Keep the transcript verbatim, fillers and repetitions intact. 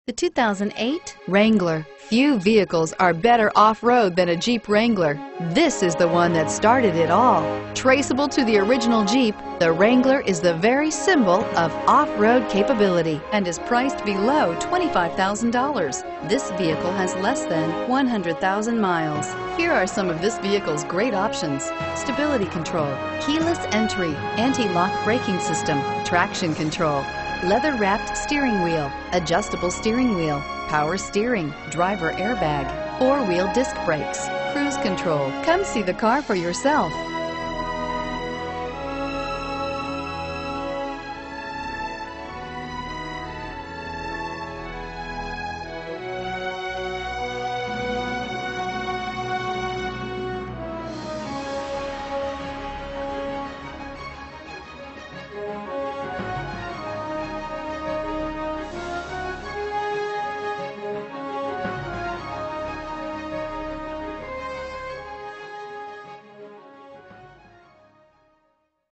The two thousand eight Wrangler. Few vehicles are better off-road than a Jeep Wrangler. This is the one that started it all. Traceable to the original Jeep, the Wrangler is the very symbol of off-road capability and is priced below twenty-five thousand dollars. This vehicle has less than one hundred thousand miles. Here are some of this vehicle's great options: stability control, keyless entry, anti-lock braking system, traction control, leather-wrapped steering wheel, adjustable steering wheel, power steering, driver airbag, four-wheel disc brakes, cruise control. Come see the car for yourself.